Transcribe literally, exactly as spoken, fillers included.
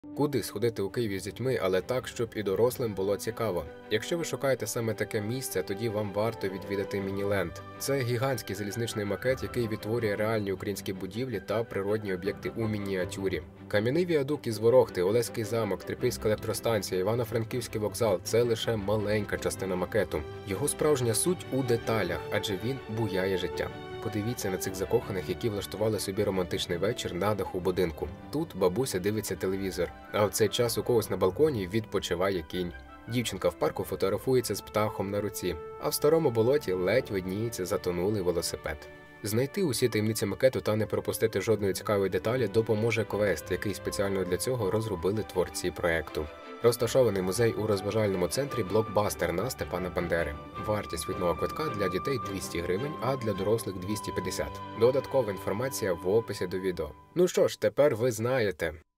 Куди сходити у Києві з дітьми, але так, щоб і дорослим було цікаво. Якщо ви шукаєте саме таке місце, тоді вам варто відвідати Мініленд. Це гігантський залізничний макет, який відтворює реальні українські будівлі та природні об'єкти у мініатюрі. Кам'яний віадук із Ворохти, Олеський замок, Трипільська електростанція, Івано-Франківський вокзал – це лише маленька частина макету. Його справжня суть у деталях, адже він буяє життям. Подивіться на цих закоханих, які влаштували собі романтичний вечір на даху будинку. Тут бабуся дивиться телевізор, а в цей час у когось на балконі відпочиває кінь. Дівчинка в парку фотографується з птахом на руці, а в старому болоті ледь видніється затонулий велосипед. Знайти усі таємниці макету та не пропустити жодної цікавої деталі допоможе квест, який спеціально для цього розробили творці проекту. Розташований музей у розважальному центрі «Блокбастер» на Степана Бандери. Вартість вхідного квитка для дітей двісті гривень, а для дорослих двісті п'ятдесят. Додаткова інформація в описі до відео. Ну що ж, тепер ви знаєте.